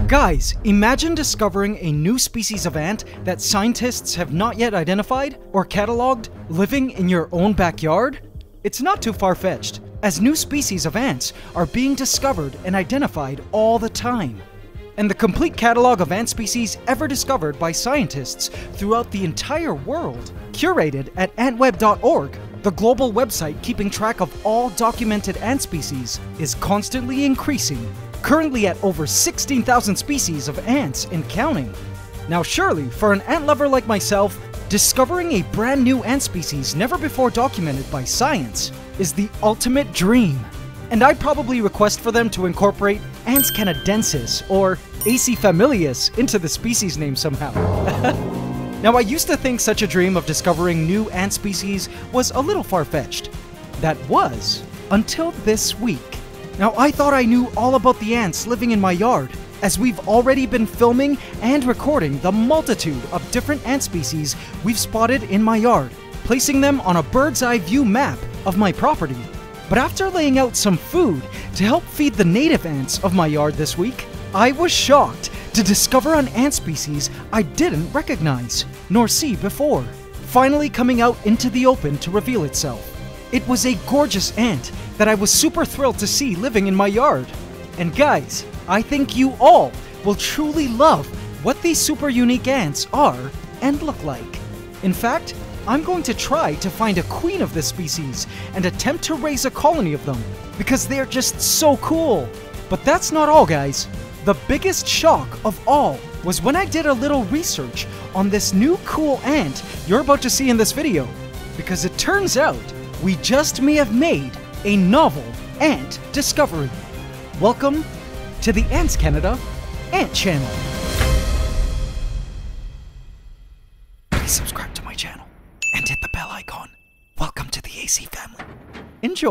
Guys, imagine discovering a new species of ant that scientists have not yet identified or cataloged living in your own backyard? It's not too far-fetched, as new species of ants are being discovered and identified all the time. And the complete catalog of ant species ever discovered by scientists throughout the entire world, curated at antweb.org, the global website keeping track of all documented ant species, is constantly increasing, currently at over 16,000 species of ants and counting. Now surely, for an ant lover like myself, discovering a brand new ant species never before documented by science is the ultimate dream. And I'd probably request for them to incorporate AntsCanada or AC familias into the species name somehow. Now I used to think such a dream of discovering new ant species was a little far-fetched. That was, until this week. Now I thought I knew all about the ants living in my yard, as we've already been filming and recording the multitude of different ant species we've spotted in my yard, placing them on a bird's eye view map of my property. But after laying out some food to help feed the native ants of my yard this week, I was shocked to discover an ant species I didn't recognize nor see before, finally coming out into the open to reveal itself. It was a gorgeous ant that I was super thrilled to see living in my yard. And guys, I think you all will truly love what these super unique ants are and look like. In fact, I'm going to try to find a queen of this species and attempt to raise a colony of them, because they're just so cool. But that's not all, guys. The biggest shock of all was when I did a little research on this new cool ant you're about to see in this video, because it turns out we just may have made a novel ant discovery. Welcome to the AntsCanada Ant Channel. Please subscribe to my channel and hit the bell icon. Welcome to the AC family. Enjoy.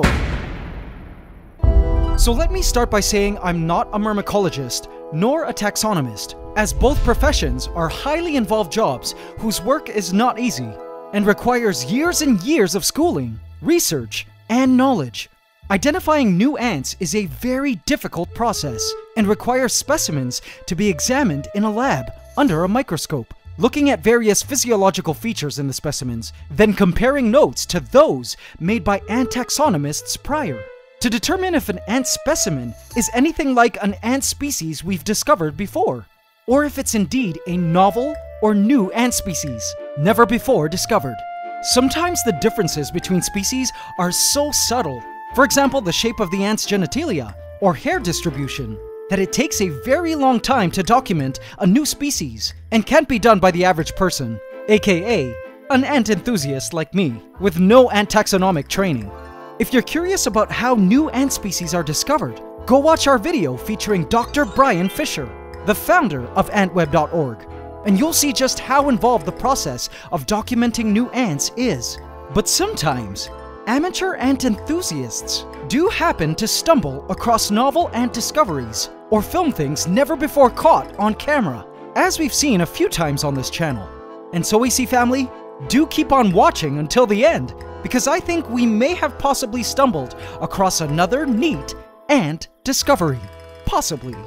So let me start by saying I'm not a myrmecologist nor a taxonomist, as both professions are highly involved jobs whose work is not easy and requires years and years of schooling, research, and knowledge. Identifying new ants is a very difficult process and requires specimens to be examined in a lab under a microscope, looking at various physiological features in the specimens, then comparing notes to those made by ant taxonomists prior, to determine if an ant specimen is anything like an ant species we've discovered before, or if it's indeed a novel or new ant species, never before discovered. Sometimes the differences between species are so subtle, for example the shape of the ant's genitalia or hair distribution, that it takes a very long time to document a new species and can't be done by the average person, aka an ant enthusiast like me, with no ant taxonomic training. If you're curious about how new ant species are discovered, go watch our video featuring Dr. Brian Fisher, the founder of antweb.org, and you'll see just how involved the process of documenting new ants is. But sometimes, amateur ant enthusiasts do happen to stumble across novel ant discoveries or film things never before caught on camera, as we've seen a few times on this channel. And so AC family, do keep on watching until the end, because I think we may have possibly stumbled across another neat ant discovery. Possibly.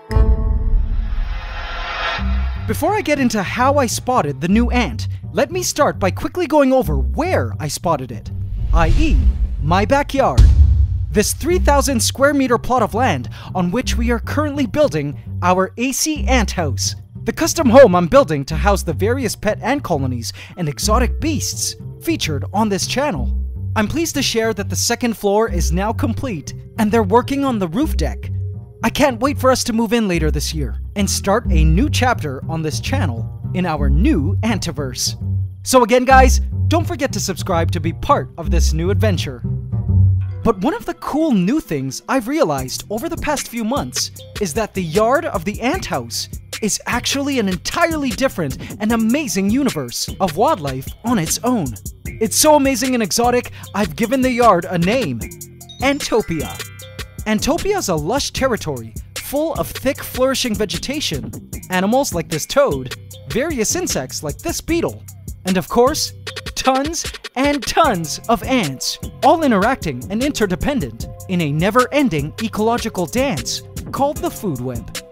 Before I get into how I spotted the new ant, let me start by quickly going over where I spotted it, i.e., my backyard. This 3,000 square meter plot of land on which we are currently building our AC ant house, the custom home I'm building to house the various pet ant colonies and exotic beasts featured on this channel. I'm pleased to share that the second floor is now complete and they're working on the roof deck. I can't wait for us to move in later this year and start a new chapter on this channel in our new Antiverse. So again guys, don't forget to subscribe to be part of this new adventure. But one of the cool new things I've realized over the past few months is that the yard of the ant house is actually an entirely different and amazing universe of wildlife on its own. It's so amazing and exotic, I've given the yard a name: Antopia. Antopia is a lush territory full of thick flourishing vegetation, animals like this toad, various insects like this beetle, and of course, tons and tons of ants, all interacting and interdependent in a never-ending ecological dance called the food web.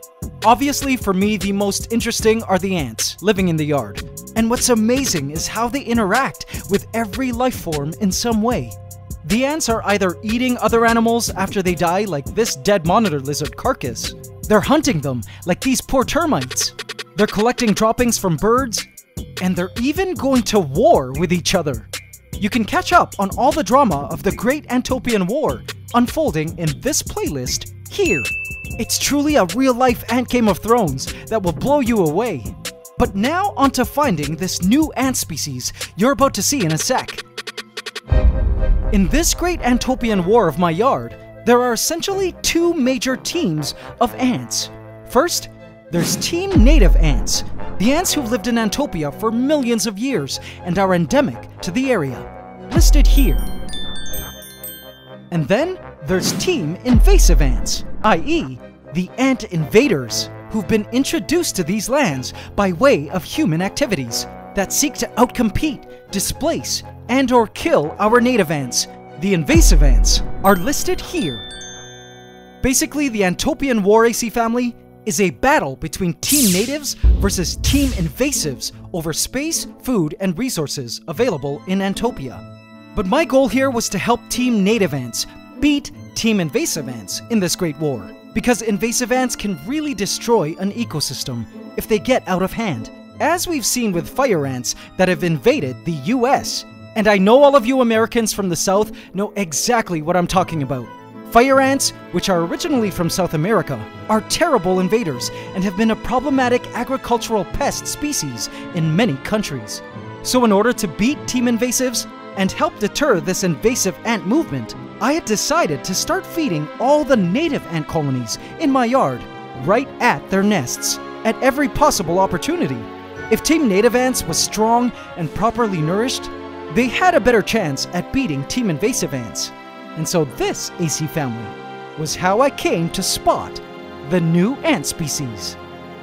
Obviously, for me, the most interesting are the ants living in the yard. And what's amazing is how they interact with every life form in some way. The ants are either eating other animals after they die, like this dead monitor lizard carcass. They're hunting them, like these poor termites. They're collecting droppings from birds, and they're even going to war with each other. You can catch up on all the drama of the Great Antopian War unfolding in this playlist here. It's truly a real-life ant Game of Thrones that will blow you away. But now onto finding this new ant species you're about to see in a sec. In this Great Antopian War of my yard, there are essentially two major teams of ants. First, there's Team Native Ants, the ants who've lived in Antopia for millions of years and are endemic to the area, listed here. And then there's Team Invasive Ants, i.e., the ant invaders, who've been introduced to these lands by way of human activities that seek to outcompete, displace, and/or kill our native ants. The invasive ants are listed here. Basically, the Antopian War AC family is a battle between Team Natives versus Team Invasives over space, food, and resources available in Antopia. But my goal here was to help Team Native Ants beat Team Invasive Ants in this great war, because invasive ants can really destroy an ecosystem if they get out of hand, as we've seen with fire ants that have invaded the US. And I know all of you Americans from the South know exactly what I'm talking about. Fire ants, which are originally from South America, are terrible invaders and have been a problematic agricultural pest species in many countries. So in order to beat Team Invasives and help deter this invasive ant movement, I had decided to start feeding all the native ant colonies in my yard right at their nests at every possible opportunity. If Team Native Ants was strong and properly nourished, they had a better chance at beating Team Invasive Ants. And so this AC family was how I came to spot the new ant species.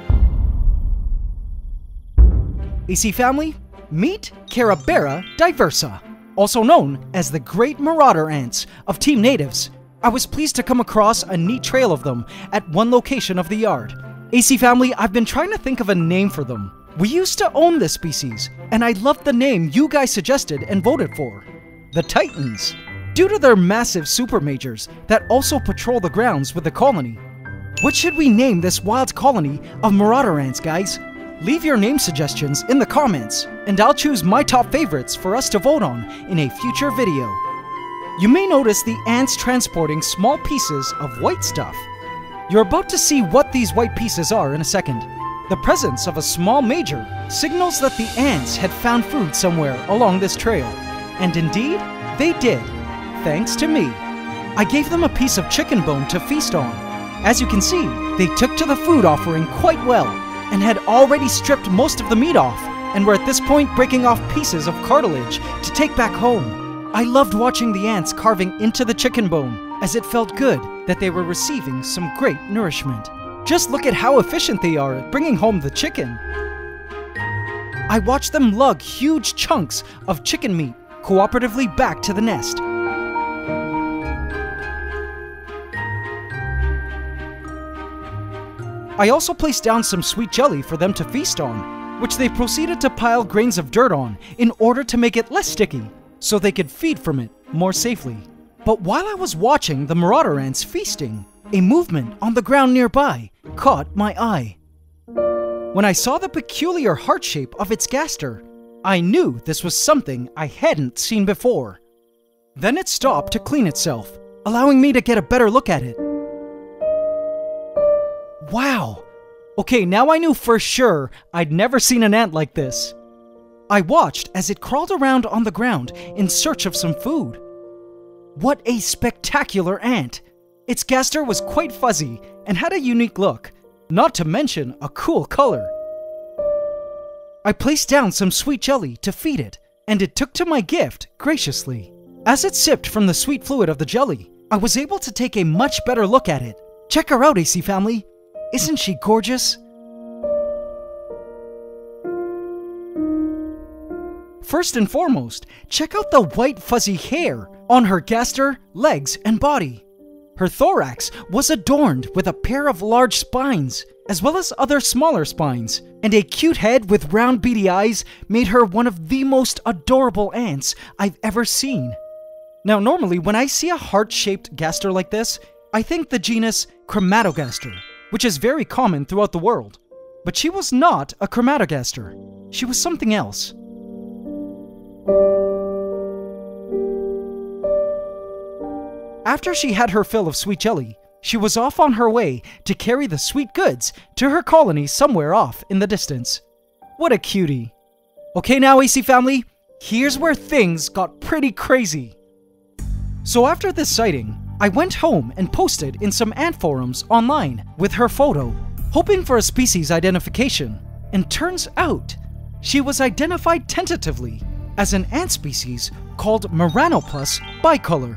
AC family, meet Carabera diversa, also known as the Great Marauder Ants of Team Natives. I was pleased to come across a neat trail of them at one location of the yard. AC family, I've been trying to think of a name for them. We used to own this species, and I loved the name you guys suggested and voted for, the Titans, due to their massive super majors that also patrol the grounds with the colony. What should we name this wild colony of marauder ants, guys? Leave your name suggestions in the comments, and I'll choose my top favorites for us to vote on in a future video. You may notice the ants transporting small pieces of white stuff. You're about to see what these white pieces are in a second. The presence of a small major signals that the ants had found food somewhere along this trail. And indeed, they did, thanks to me. I gave them a piece of chicken bone to feast on. As you can see, they took to the food offering quite well, and had already stripped most of the meat off, and were at this point breaking off pieces of cartilage to take back home. I loved watching the ants carving into the chicken bone, as it felt good that they were receiving some great nourishment. Just look at how efficient they are at bringing home the chicken. I watched them lug huge chunks of chicken meat cooperatively back to the nest. I also placed down some sweet jelly for them to feast on, which they proceeded to pile grains of dirt on in order to make it less sticky, so they could feed from it more safely. But while I was watching the marauder ants feasting, a movement on the ground nearby caught my eye. When I saw the peculiar heart shape of its gaster, I knew this was something I hadn't seen before. Then it stopped to clean itself, allowing me to get a better look at it. Wow! Okay, now I knew for sure I'd never seen an ant like this. I watched as it crawled around on the ground in search of some food. What a spectacular ant! Its gaster was quite fuzzy and had a unique look, not to mention a cool color. I placed down some sweet jelly to feed it, and it took to my gift graciously. As it sipped from the sweet fluid of the jelly, I was able to take a much better look at it. Check her out, AC family! Isn't she gorgeous? First and foremost, check out the white fuzzy hair on her gaster, legs, and body. Her thorax was adorned with a pair of large spines, as well as other smaller spines, and a cute head with round beady eyes made her one of the most adorable ants I've ever seen. Now, normally when I see a heart-shaped gaster like this, I think the genus Chromatogaster, which is very common throughout the world. But she was not a Chromatogaster. She was something else. After she had her fill of sweet jelly, she was off on her way to carry the sweet goods to her colony somewhere off in the distance. What a cutie. Okay now, AC family, here's where things got pretty crazy. So after this sighting, I went home and posted in some ant forums online with her photo, hoping for a species identification, and turns out she was identified tentatively as an ant species called Meranopus bicolor.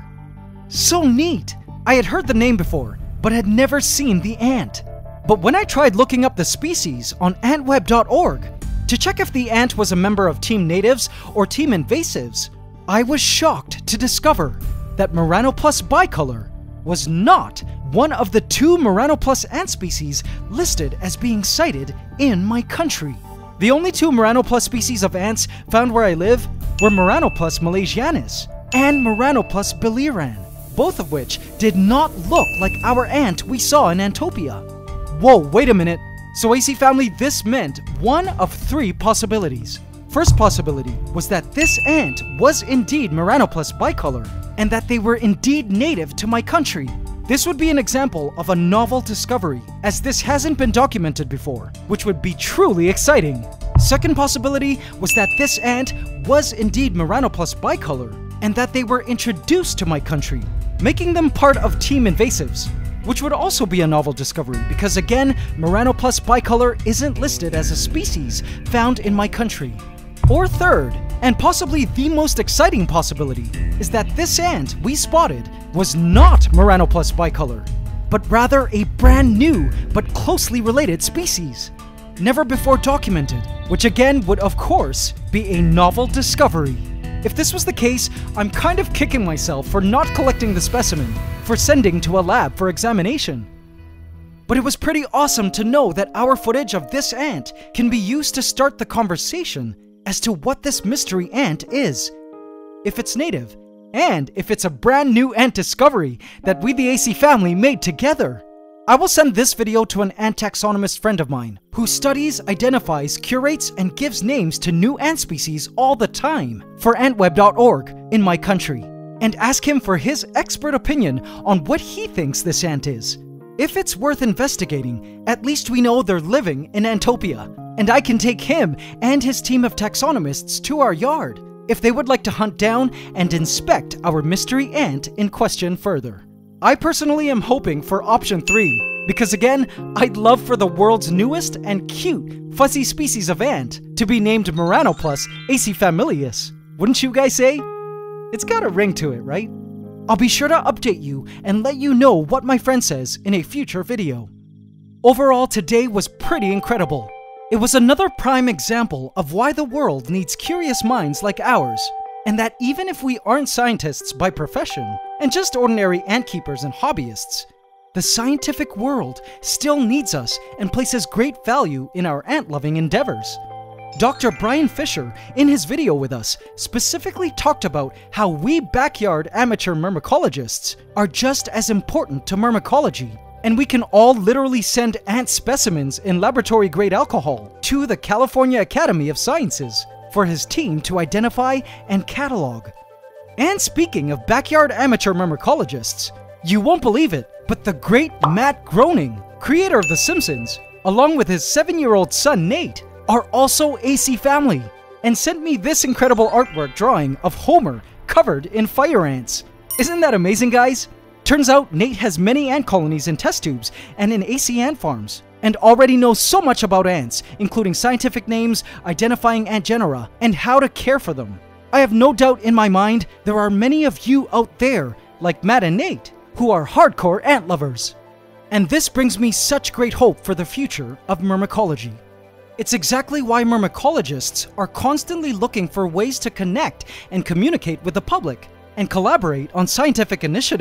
So neat! I had heard the name before, but had never seen the ant. But when I tried looking up the species on antweb.org to check if the ant was a member of Team Natives or Team Invasives, I was shocked to discover that Meranopus bicolor was not one of the 2 Meranopus ant species listed as being sighted in my country. The only 2 Meranopus species of ants found where I live were Meranopus malaysianus and Meranopus biliran, both of which did not look like our ant we saw in Antopia. Whoa, wait a minute. So AC family, this meant one of 3 possibilities. First possibility was that this ant was indeed Meranopus bicolor, and that they were indeed native to my country. This would be an example of a novel discovery, as this hasn't been documented before, which would be truly exciting. Second possibility was that this ant was indeed Meranopus bicolor, and that they were introduced to my country, making them part of Team Invasives, which would also be a novel discovery because again, Meranopus bicolor isn't listed as a species found in my country. Or third, and possibly the most exciting possibility, is that this ant we spotted was not Meranopus bicolor, but rather a brand new but closely related species, never before documented, which again would of course be a novel discovery. If this was the case, I'm kind of kicking myself for not collecting the specimen, for sending to a lab for examination. But it was pretty awesome to know that our footage of this ant can be used to start the conversation as to what this mystery ant is, if it's native, and if it's a brand new ant discovery that we the AC family made together. I will send this video to an ant taxonomist friend of mine who studies, identifies, curates, and gives names to new ant species all the time for antweb.org in my country, and ask him for his expert opinion on what he thinks this ant is. If it's worth investigating, at least we know they're living in Antopia, and I can take him and his team of taxonomists to our yard if they would like to hunt down and inspect our mystery ant in question further. I personally am hoping for option 3, because again, I'd love for the world's newest and cute, fuzzy species of ant to be named Meranopus acifamilius. Wouldn't you guys say? It's got a ring to it, right? I'll be sure to update you and let you know what my friend says in a future video. Overall, today was pretty incredible. It was another prime example of why the world needs curious minds like ours, and that even if we aren't scientists by profession, and just ordinary ant keepers and hobbyists, the scientific world still needs us and places great value in our ant-loving endeavors. Dr. Brian Fisher, in his video with us, specifically talked about how we backyard amateur myrmecologists are just as important to myrmecology, and we can all literally send ant specimens in laboratory-grade alcohol to the California Academy of Sciences for his team to identify and catalog. And speaking of backyard amateur myrmecologists, you won't believe it, but the great Matt Groening, creator of The Simpsons, along with his 7-year-old son Nate, are also AC family, and sent me this incredible artwork drawing of Homer covered in fire ants. Isn't that amazing, guys? Turns out Nate has many ant colonies in test tubes and in AC ant farms, and already knows so much about ants, including scientific names, identifying ant genera, and how to care for them. I have no doubt in my mind there are many of you out there, like Matt and Nate, who are hardcore ant lovers. And this brings me such great hope for the future of myrmecology. It's exactly why myrmecologists are constantly looking for ways to connect and communicate with the public, and collaborate on scientific initiatives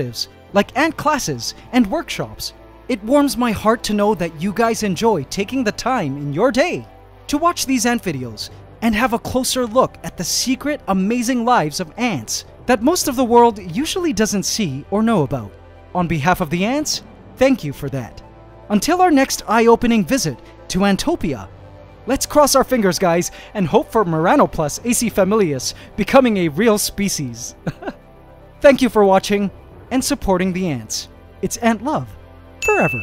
like ant classes and workshops. It warms my heart to know that you guys enjoy taking the time in your day to watch these ant videos and have a closer look at the secret, amazing lives of ants that most of the world usually doesn't see or know about. On behalf of the ants, thank you for that. Until our next eye-opening visit to Antopia, let's cross our fingers, guys, and hope for Meranopus acifamilius becoming a real species. Thank you for watching and supporting the ants. It's ant love forever.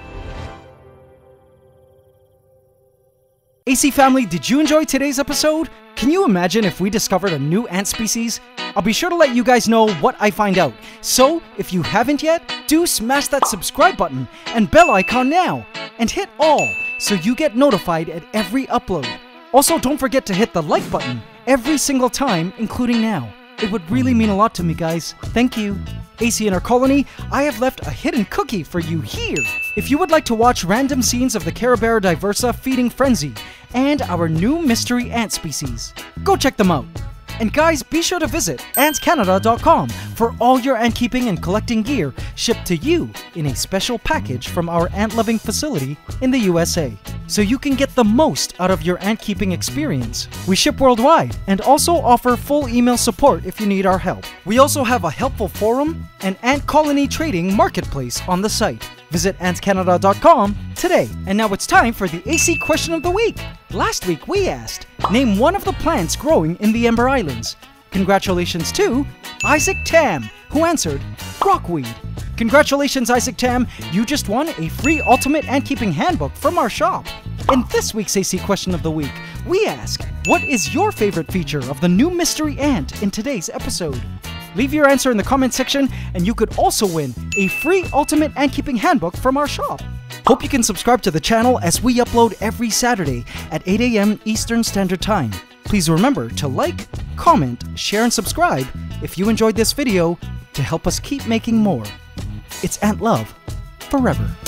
AC family, did you enjoy today's episode? Can you imagine if we discovered a new ant species? I'll be sure to let you guys know what I find out. So, if you haven't yet, do smash that subscribe button and bell icon now, and hit all so you get notified at every upload. Also, don't forget to hit the like button every single time, including now. It would really mean a lot to me, guys. Thank you. AC in our colony, I have left a hidden cookie for you here. If you would like to watch random scenes of the Carabera diversa feeding frenzy and our new mystery ant species, go check them out. And guys, be sure to visit AntsCanada.com for all your ant keeping and collecting gear shipped to you in a special package from our ant-loving facility in the USA, so you can get the most out of your ant keeping experience. We ship worldwide and also offer full email support if you need our help. We also have a helpful forum and ant colony trading marketplace on the site. Visit AntsCanada.com today. And now it's time for the AC question of the week. Last week we asked, name one of the plants growing in the Ember Islands. Congratulations to Isaac Tam, who answered rockweed. Congratulations, Isaac Tam, you just won a free Ultimate Ant Keeping Handbook from our shop. In this week's AC question of the week, we ask, what is your favorite feature of the new mystery ant in today's episode? Leave your answer in the comment section, and you could also win a free Ultimate Ant Keeping Handbook from our shop. Hope you can subscribe to the channel as we upload every Saturday at 8 AM Eastern Standard Time. Please remember to like, comment, share, and subscribe if you enjoyed this video to help us keep making more. It's ant love forever.